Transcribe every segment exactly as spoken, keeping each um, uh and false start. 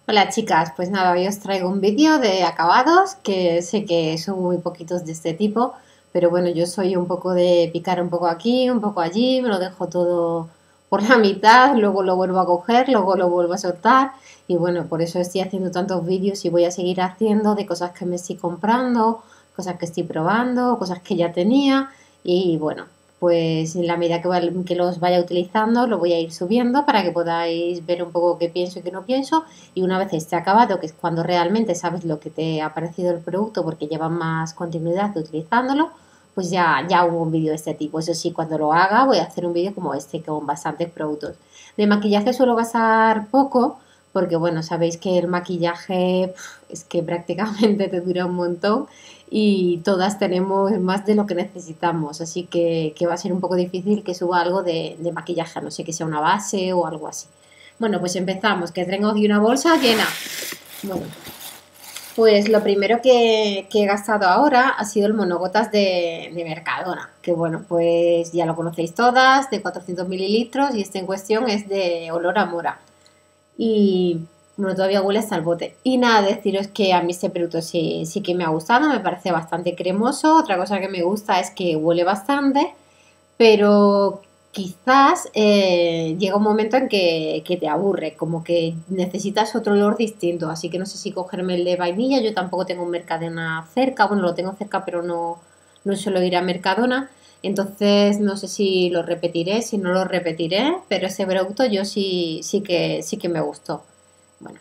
Hola chicas, pues nada, hoy os traigo un vídeo de acabados, que sé que son muy poquitos de este tipo, pero bueno, yo soy un poco de picar un poco aquí, un poco allí, me lo dejo todo por la mitad, luego lo vuelvo a coger, luego lo vuelvo a soltar y bueno, por eso estoy haciendo tantos vídeos y voy a seguir haciendo de cosas que me estoy comprando, cosas que estoy probando, cosas que ya tenía y bueno, pues en la medida que, va- que los vaya utilizando, lo voy a ir subiendo para que podáis ver un poco qué pienso y qué no pienso. Y una vez esté acabado, que es cuando realmente sabes lo que te ha parecido el producto porque lleva más continuidad utilizándolo, pues ya, ya hago un vídeo de este tipo. Eso sí, cuando lo haga voy a hacer un vídeo como este, con bastantes productos. De maquillaje suelo gastar poco, porque bueno, sabéis que el maquillaje pf, es que prácticamente te dura un montón y todas tenemos más de lo que necesitamos, así que, que va a ser un poco difícil que suba algo de, de maquillaje, a no sé que sea una base o algo así. Bueno, pues empezamos, que tengo aquí una bolsa llena. Bueno, pues lo primero que, que he gastado ahora ha sido el monogotas de, de Mercadona, que bueno, pues ya lo conocéis todas, de cuatrocientos mililitros y este en cuestión es de olor a mora. Y bueno, todavía huele hasta el bote. Y nada, deciros que a mí este producto sí, sí que me ha gustado, me parece bastante cremoso. Otra cosa que me gusta es que huele bastante, pero quizás eh, llega un momento en que, que te aburre, como que necesitas otro olor distinto, así que no sé si cogerme el de vainilla, yo tampoco tengo un Mercadona cerca, bueno, lo tengo cerca, pero no, no suelo ir a Mercadona, entonces no sé si lo repetiré, si no lo repetiré, pero ese producto yo sí, sí que, sí que me gustó. Bueno,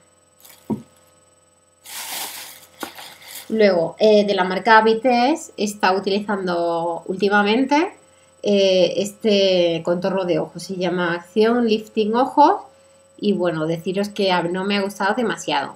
luego, eh, de la marca Vitesse, está utilizando últimamente eh, este contorno de ojos. Se llama Acción Lifting Ojos. Y bueno, deciros que no me ha gustado demasiado.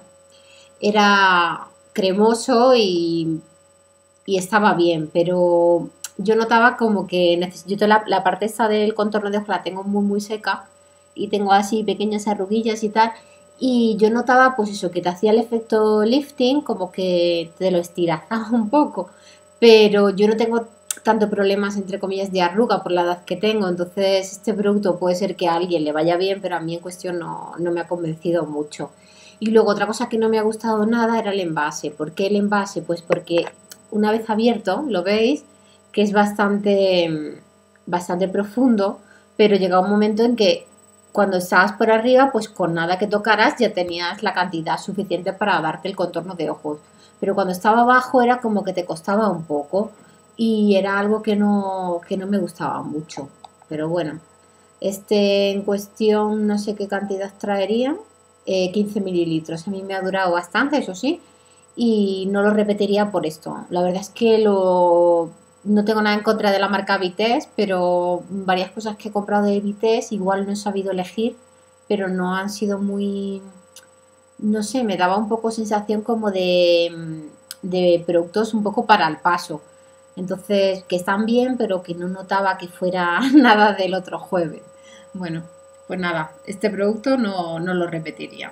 Era cremoso y, y estaba bien, pero yo notaba como que necesito la, la parte esta del contorno de ojos la tengo muy muy seca y tengo así pequeñas arruguillas y tal, y yo notaba pues eso, que te hacía el efecto lifting, como que te lo estilazaba un poco, pero yo no tengo tanto problemas entre comillas de arruga por la edad que tengo, entonces este producto puede ser que a alguien le vaya bien, pero a mí en cuestión no, no me ha convencido mucho. Y luego otra cosa que no me ha gustado nada era el envase. ¿Por qué el envase? Pues porque una vez abierto, lo veis, que es bastante, bastante profundo, pero llega un momento en que cuando estabas por arriba, pues con nada que tocaras ya tenías la cantidad suficiente para darte el contorno de ojos. Pero cuando estaba abajo era como que te costaba un poco y era algo que no, que no me gustaba mucho. Pero bueno, este en cuestión no sé qué cantidad traería, eh, quince mililitros. A mí me ha durado bastante, eso sí, y no lo repetiría por esto. La verdad es que lo, no tengo nada en contra de la marca Vitesse, pero varias cosas que he comprado de Vitesse igual no he sabido elegir, pero no han sido muy, no sé, me daba un poco sensación como de, de productos un poco para el paso. Entonces, que están bien, pero que no notaba que fuera nada del otro jueves. Bueno, pues nada, este producto no, no lo repetiría.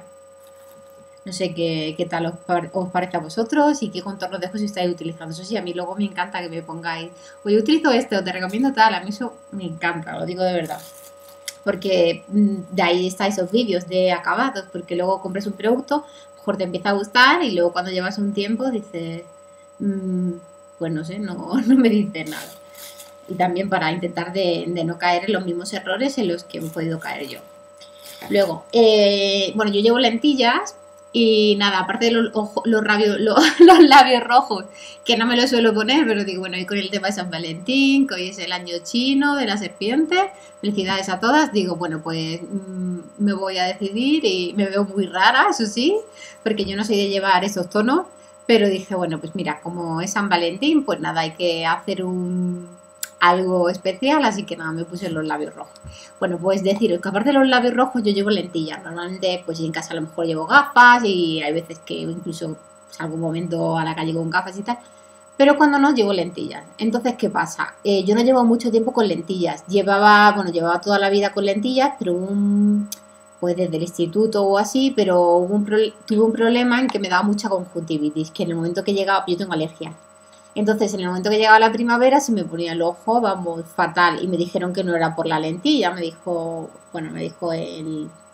No sé qué, qué tal os, os, parece a vosotros y qué contornos de ojos estáis utilizando. Eso sí, a mí luego me encanta que me pongáis, oye, utilizo este o te recomiendo tal. A mí eso me encanta, lo digo de verdad. Porque mm, de ahí están esos vídeos de acabados, porque luego compras un producto, mejor te empieza a gustar y luego cuando llevas un tiempo dices, mmm, pues no sé, no, no me dice nada. Y también para intentar de, de no caer en los mismos errores en los que he podido caer yo. Luego, eh, bueno, yo llevo lentillas y nada, aparte de los, ojo, los, rabios, los, los labios rojos, que no me los suelo poner, pero digo, bueno, y con el tema de San Valentín, que hoy es el año chino de la serpiente, felicidades a todas, digo, bueno, pues mmm, me voy a decidir y me veo muy rara, eso sí, porque yo no soy de llevar esos tonos, pero dije, bueno, pues mira, como es San Valentín, pues nada, hay que hacer un algo especial, así que nada, me puse los labios rojos. Bueno, pues deciros que aparte de los labios rojos yo llevo lentillas. Normalmente pues en casa a lo mejor llevo gafas y hay veces que incluso salgo un momento a la calle con gafas y tal. Pero cuando no, llevo lentillas. Entonces, ¿qué pasa? Eh, yo no llevo mucho tiempo con lentillas. Llevaba, bueno, llevaba toda la vida con lentillas, pero un, pues desde el instituto o así, pero un pro, tuve un problema en que me daba mucha conjuntivitis, que en el momento que llegaba, yo tengo alergia. Entonces, en el momento que llegaba la primavera, se me ponía el ojo, vamos, fatal. Y me dijeron que no era por la lentilla. Me dijo, bueno, me dijo el,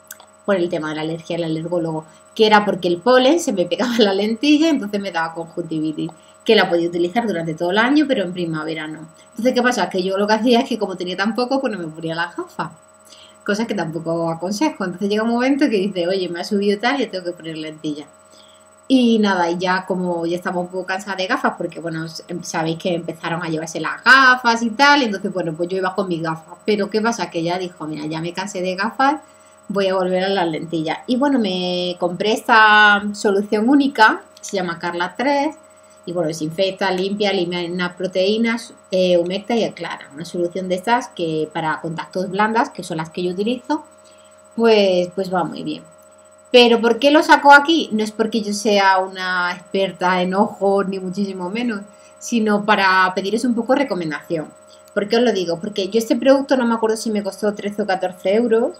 por el tema de la alergia al alergólogo, que era porque el polen se me pegaba en la lentilla, entonces me daba conjuntivitis, que la podía utilizar durante todo el año, pero en primavera no. Entonces, ¿qué pasa? Que yo lo que hacía es que como tenía tan poco, pues no me ponía las gafas, cosas que tampoco aconsejo. Entonces llega un momento que dice, oye, me ha subido tal, y tengo que poner lentillas. Y nada, y ya como ya estaba un poco cansada de gafas, porque bueno, sabéis que empezaron a llevarse las gafas y tal, entonces bueno, pues yo iba con mis gafas. Pero ¿qué pasa? Que ya dijo, mira, ya me cansé de gafas, voy a volver a las lentillas. Y bueno, me compré esta solución única, se llama Carla tres, y bueno, desinfecta, limpia, elimina proteínas, eh, humecta y aclara. Una solución de estas que para contactos blandas, que son las que yo utilizo, pues, pues va muy bien. Pero ¿por qué lo saco aquí? No es porque yo sea una experta en ojos, ni muchísimo menos, sino para pediros un poco de recomendación. ¿Por qué os lo digo? Porque yo este producto no me acuerdo si me costó trece o catorce euros.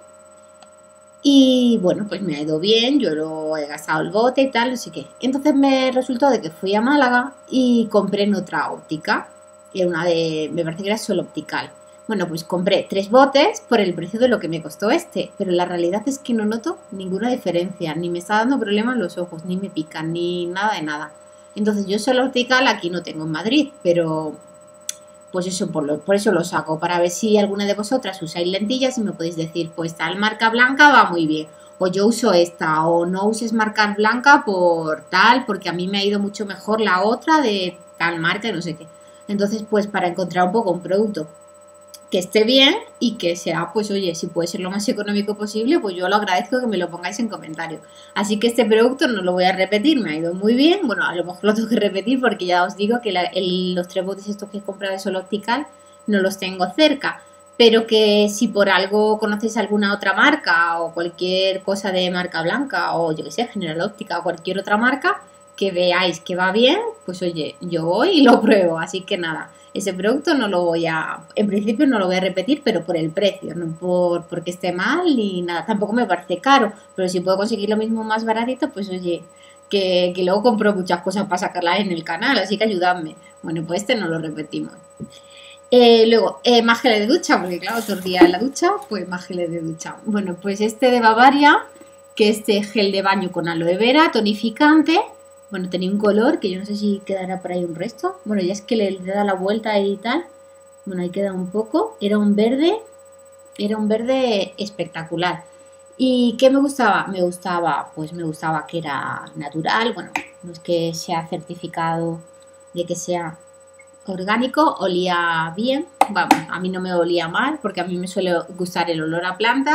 Y bueno, pues me ha ido bien, yo lo he gastado el bote y tal, no sé qué. Entonces me resultó de que fui a Málaga y compré en otra óptica. Era una de, me parece que era Sol Optical. Bueno, pues compré tres botes por el precio de lo que me costó este, pero la realidad es que no noto ninguna diferencia, ni me está dando problemas en los ojos, ni me pican, ni nada de nada. Entonces yo Sol Optical aquí no tengo en Madrid, pero pues eso por, lo, por eso lo saco, para ver si alguna de vosotras usáis lentillas y me podéis decir, pues tal marca blanca va muy bien, o yo uso esta, o no uses marca blanca por tal, porque a mí me ha ido mucho mejor la otra de tal marca y no sé qué. Entonces, pues para encontrar un poco un producto que esté bien y que sea, pues oye, si puede ser lo más económico posible, pues yo lo agradezco que me lo pongáis en comentarios. Así que este producto no lo voy a repetir, me ha ido muy bien. Bueno, a lo mejor lo tengo que repetir porque ya os digo que la, el, los tres botes estos que he comprado de Sol Optical no los tengo cerca. Pero que si por algo conocéis alguna otra marca o cualquier cosa de marca blanca o yo que sé, General Óptica o cualquier otra marca que veáis que va bien, pues oye, yo voy y lo pruebo. Así que nada. Ese producto no lo voy a, en principio no lo voy a repetir, pero por el precio, no por porque esté mal ni nada. Tampoco me parece caro, pero si puedo conseguir lo mismo más baratito, pues oye, que, que luego compro muchas cosas para sacarlas en el canal, así que ayudadme. Bueno, pues este no lo repetimos. Eh, luego, eh, más geles de ducha, porque claro, otro día en la ducha, pues más geles de ducha. Bueno, pues este de Bavaria, que este gel de baño con aloe vera, tonificante. Bueno, tenía un color que yo no sé si quedará por ahí un resto. Bueno, ya es que le, le da la vuelta y tal. Bueno, ahí queda un poco. Era un verde, era un verde espectacular. ¿Y qué me gustaba? Me gustaba, pues me gustaba que era natural. Bueno, no es que sea certificado de que sea orgánico, olía bien. Vamos, a mí no me olía mal porque a mí me suele gustar el olor a plantas.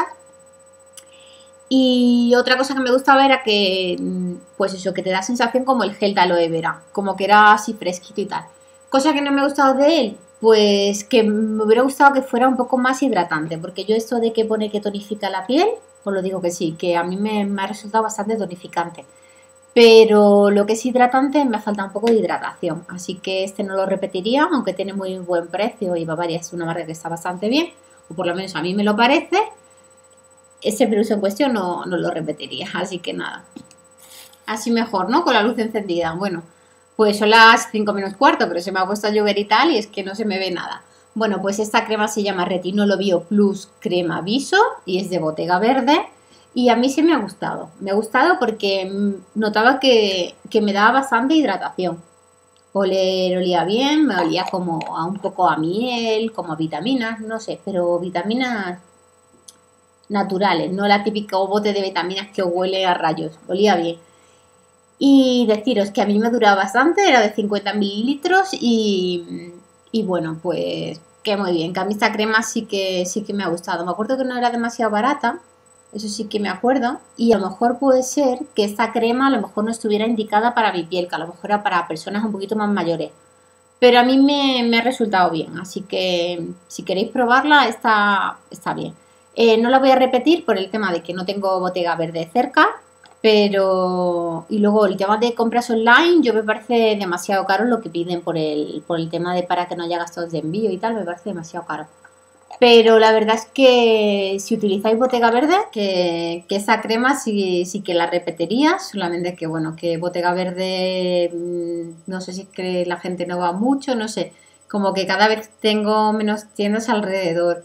Y otra cosa que me gustaba era que, pues eso, que te da sensación como el gel de aloe vera, como que era así fresquito y tal. Cosa que no me ha gustado de él, pues que me hubiera gustado que fuera un poco más hidratante, porque yo esto de que pone que tonifica la piel, pues lo digo que sí, que a mí me, me ha resultado bastante tonificante. Pero lo que es hidratante me falta un poco de hidratación, así que este no lo repetiría, aunque tiene muy buen precio y Bavaria es una marca que está bastante bien, o por lo menos a mí me lo parece. Ese producto en cuestión no, no lo repetiría, así que nada. Así mejor, ¿no? Con la luz encendida. Bueno, pues son las cinco menos cuarto, pero se me ha puesto a llover y tal, y es que no se me ve nada. Bueno, pues esta crema se llama Retinol Bio Plus Crema Viso y es de Bottega Verde. Y a mí sí me ha gustado. Me ha gustado porque notaba que, que me daba bastante hidratación. Oler olía bien, me olía como a un poco a miel, como a vitaminas, no sé, pero vitaminas naturales, no la típica bote de vitaminas que huele a rayos, olía bien. Y deciros que a mí me duraba bastante, era de cincuenta mililitros y, y bueno, pues que muy bien, que a mí esta crema sí que, sí que me ha gustado. Me acuerdo que no era demasiado barata, eso sí que me acuerdo, y a lo mejor puede ser que esta crema a lo mejor no estuviera indicada para mi piel, que a lo mejor era para personas un poquito más mayores. Pero a mí me, me ha resultado bien, así que si queréis probarla está, está bien. Eh, no la voy a repetir por el tema de que no tengo Bottega Verde cerca, pero... Y luego el tema de compras online, yo me parece demasiado caro lo que piden por el, por el tema de para que no haya gastos de envío y tal, me parece demasiado caro. Pero la verdad es que si utilizáis Bottega Verde, que, que esa crema sí, sí que la repetiría, solamente que bueno, que Bottega Verde, no sé si es que la gente no va mucho, no sé, como que cada vez tengo menos tiendas alrededor.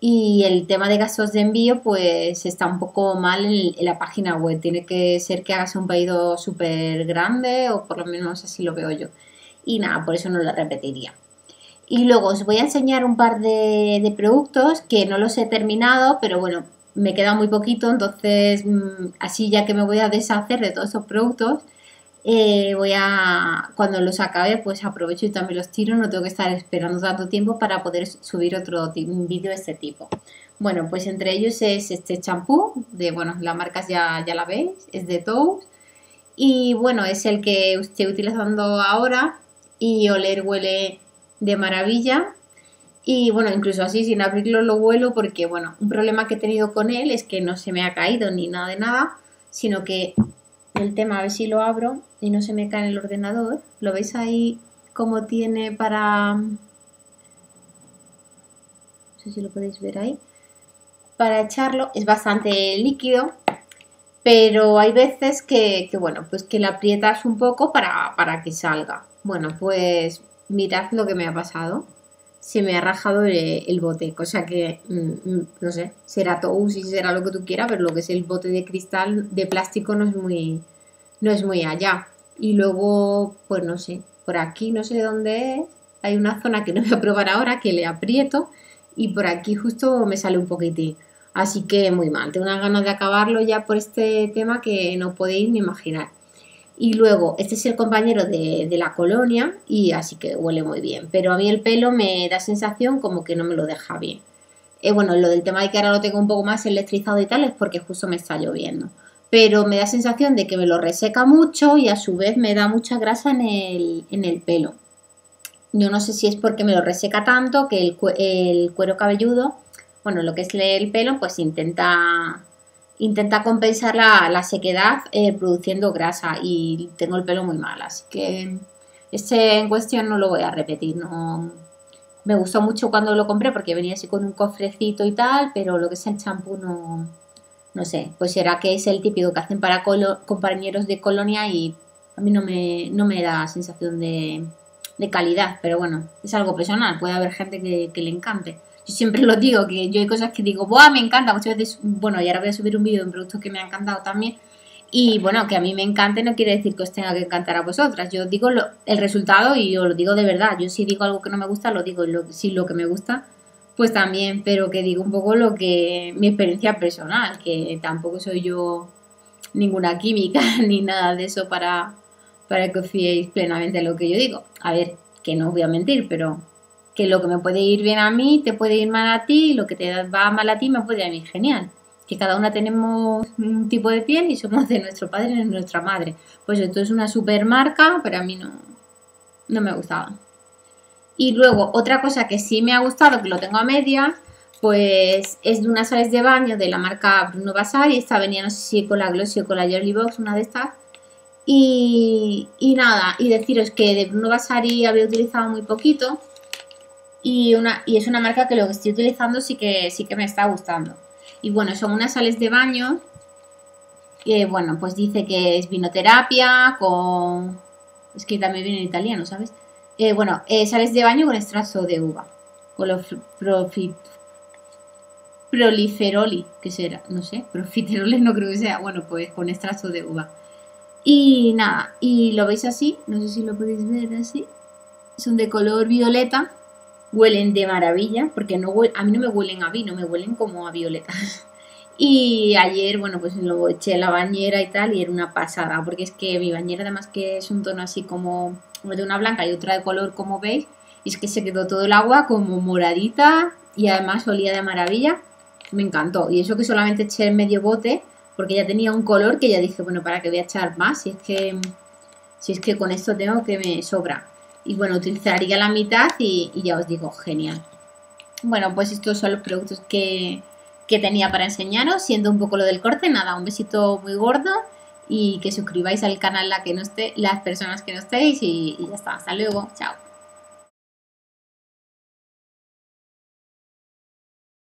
Y el tema de gastos de envío, pues está un poco mal en, en la página web. Tiene que ser que hagas un pedido súper grande, o por lo menos así lo veo yo. Y nada, por eso no lo repetiría. Y luego os voy a enseñar un par de, de productos que no los he terminado, pero bueno, me queda muy poquito, entonces así ya que me voy a deshacer de todos estos productos, eh, voy a, cuando los acabe, pues aprovecho y también los tiro, no tengo que estar esperando tanto tiempo para poder subir otro vídeo de este tipo. Bueno, pues entre ellos es este champú, de, bueno, la marca ya, ya la veis, es de Tous, y bueno, es el que estoy utilizando ahora, y oler huele de maravilla. Y bueno, incluso así sin abrirlo lo huelo porque, bueno, un problema que he tenido con él es que no se me ha caído ni nada de nada, sino que el tema, a ver si lo abro y no se me cae en el ordenador. ¿Lo veis ahí como tiene para...? No sé si lo podéis ver ahí. Para echarlo es bastante líquido, pero hay veces que, que bueno, pues que la aprietas un poco para, para que salga. Bueno, pues mirad lo que me ha pasado. Se me ha rajado el, el bote, cosa que, mmm, no sé, será Tous y será lo que tú quieras, pero lo que es el bote de cristal, de plástico, no es muy, no es muy allá. Y luego, pues no sé, por aquí no sé dónde es, hay una zona que no voy a probar ahora, que le aprieto, y por aquí justo me sale un poquitín. Así que muy mal, tengo unas ganas de acabarlo ya por este tema que no podéis ni imaginar. Y luego, este es el compañero de, de la colonia y así que huele muy bien. Pero a mí el pelo me da sensación como que no me lo deja bien. Eh, bueno, lo del tema de que ahora lo tengo un poco más electrizado y tal es porque justo me está lloviendo. Pero me da sensación de que me lo reseca mucho y a su vez me da mucha grasa en el, en el pelo. Yo no sé si es porque me lo reseca tanto que el, el cuero cabelludo, bueno, lo que es el pelo, pues intenta... Intenta compensar la, la sequedad eh, produciendo grasa y tengo el pelo muy mal, así que este en cuestión no lo voy a repetir. No, me gustó mucho cuando lo compré porque venía así con un cofrecito y tal, pero lo que es el champú no, no sé, pues será que es el típico que hacen para colo, compañeros de colonia y a mí no me, no me da sensación de, de calidad, pero bueno, es algo personal, puede haber gente que, que le encante. Yo siempre lo digo, que yo hay cosas que digo, ¡buah, me encanta! Muchas veces, bueno, y ahora voy a subir un vídeo de un producto que me ha encantado también. Y bueno, que a mí me encante no quiere decir que os tenga que encantar a vosotras. Yo digo lo, el resultado y os lo digo de verdad. Yo si digo algo que no me gusta, lo digo. Y lo, si lo que me gusta, pues también. Pero que digo un poco lo que mi experiencia personal, que tampoco soy yo ninguna química ni nada de eso para, para que os fiéis plenamente en lo que yo digo. A ver, que no os voy a mentir, pero... que lo que me puede ir bien a mí te puede ir mal a ti y lo que te va mal a ti me puede ir a mí genial. Que cada una tenemos un tipo de piel y somos de nuestro padre y de nuestra madre. Pues esto es una super marca, pero a mí no, no me ha gustado. Y luego otra cosa que sí me ha gustado, que lo tengo a medias, pues es de unas sales de baño de la marca Bruno Vasari. Esta venía no sé si con la Glossy o con la Jelly Box, una de estas. Y, y nada, y deciros que de Bruno Vasari había utilizado muy poquito. Y, una, y es una marca que lo que estoy utilizando sí que, sí que me está gustando. Y bueno, son unas sales de baño que, bueno, pues dice que es vinoterapia con... Es que también viene en italiano, ¿sabes? Eh, bueno, eh, sales de baño con extracto de uva. Con los profit, proliferoli, que será, no sé, profiteroles no creo que sea. Bueno, pues con extracto de uva. Y nada, y lo veis así, no sé si lo podéis ver así. Son de color violeta. Huelen de maravilla, porque no huele, a mí no me huelen a vino, me huelen como a violeta. Y ayer, bueno, pues lo eché a la bañera y tal, y era una pasada, porque es que mi bañera además que es un tono así como de una blanca y otra de color, como veis, y es que se quedó todo el agua como moradita y además olía de maravilla. Me encantó, y eso que solamente eché medio bote, porque ya tenía un color que ya dije, bueno, ¿para qué voy a echar más? Si es que, si es que con esto tengo que me sobra. Y bueno, utilizaría la mitad y, y ya os digo, genial. Bueno, pues estos son los productos que, que tenía para enseñaros, siendo un poco lo del corte. Nada, un besito muy gordo y que suscribáis al canal la que no esté, las personas que no estéis y, y ya está. Hasta luego, chao.